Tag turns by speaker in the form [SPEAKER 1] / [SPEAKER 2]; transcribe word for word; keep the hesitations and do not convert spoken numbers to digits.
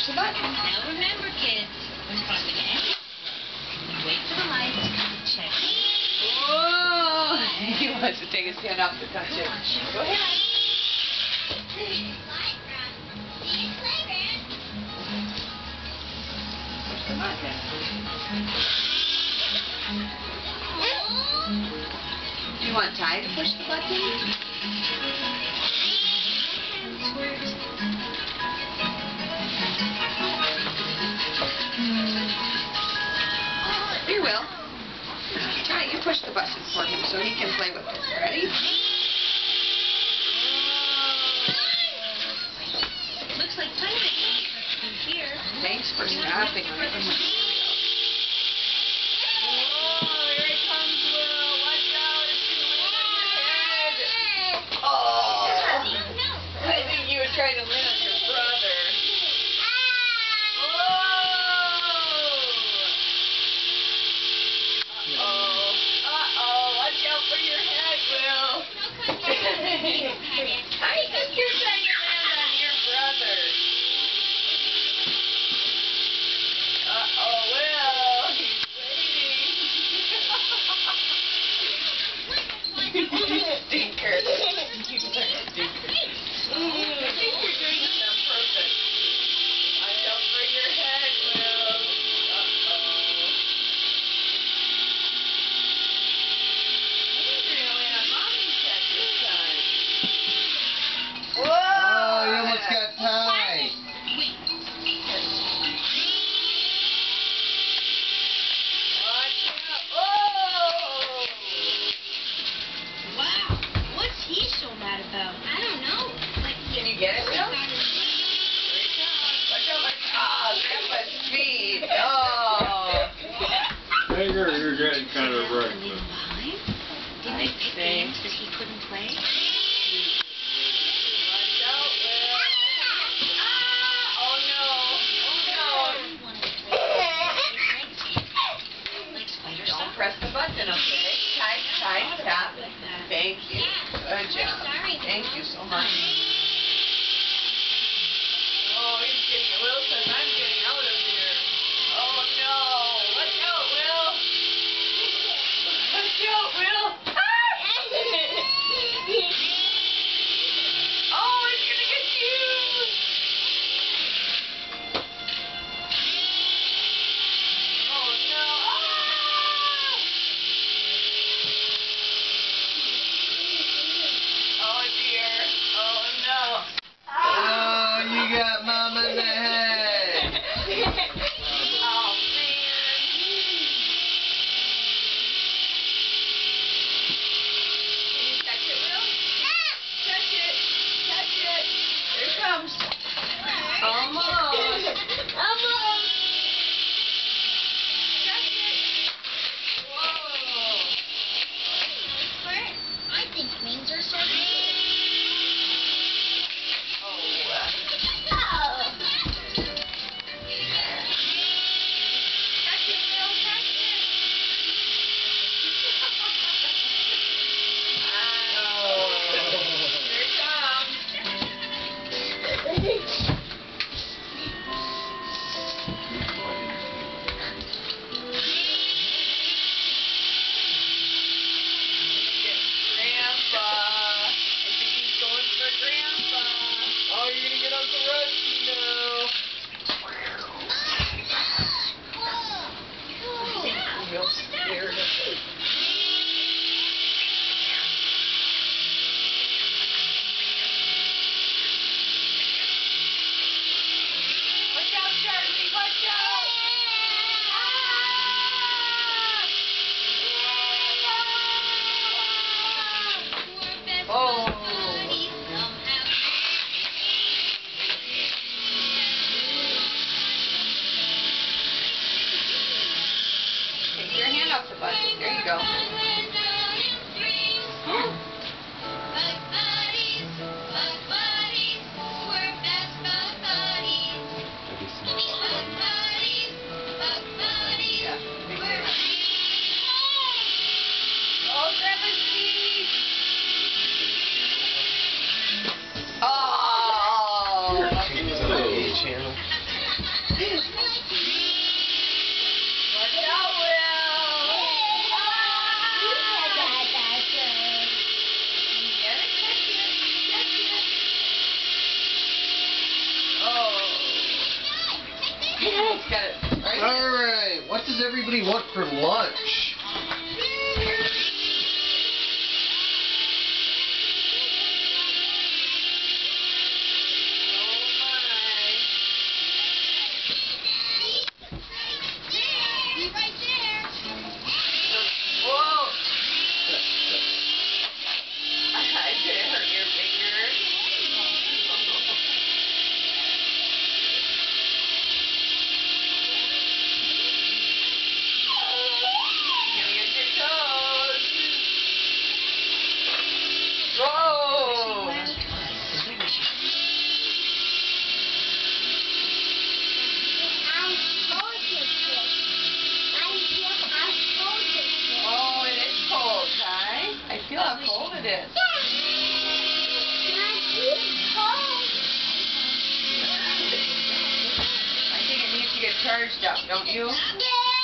[SPEAKER 1] the button.
[SPEAKER 2] Now remember, kids, when crossing any, wait for the lights, check.
[SPEAKER 1] Whoa! He wants to take his hand off the touch it. Go ahead. Push the button. Do you want Ty to push the button? You will. Ty, you push the button for him so he can play with it. Ready?
[SPEAKER 2] Looks like Tyler from here.
[SPEAKER 1] Thanks for stopping. Trying to land on your brother. Whoa! Uh-oh. Uh-oh. Watch out for your head, Will. I think you're trying to land on your brother. Uh-oh, Will. He's waiting. Stinker. You stinker.
[SPEAKER 2] About. I don't know. Like,
[SPEAKER 1] can you get it, Will? Watch out, like, oh, Grandpa's feet. Oh.
[SPEAKER 3] Tiger, you're getting kind of right.
[SPEAKER 2] Didn't they pick games because he couldn't play?
[SPEAKER 1] Watch out, Will. Ah! Oh, no. Oh, no. Don't press the button, okay? Tight, tight, tap. Thank you. Good job. Thank you so much. Oh, he's getting Wilson. I'm getting out of here. Oh, no. Watch out, Will. Watch out, Will. Ah! Oh, it's going to get you. Oh, no. Ah! Oh, dear. Oh, no. Oh, you got Mom in the head. Oh, man. Can you touch it, Will? Touch it. Touch it. Here it comes. Almost. Almost. Touch it. Whoa.
[SPEAKER 2] I think wings are so good.
[SPEAKER 1] Real scared of it. Watch out, Charlie! Watch out! Ah! Oh! Take your hand off the button. There you go. Oh, Grandma's feet! Oh!
[SPEAKER 3] Channel.
[SPEAKER 1] out, Will. Oh. Got it. All right. What does everybody want for lunch? I feel how cold it is. I think it needs to get charged up, don't you?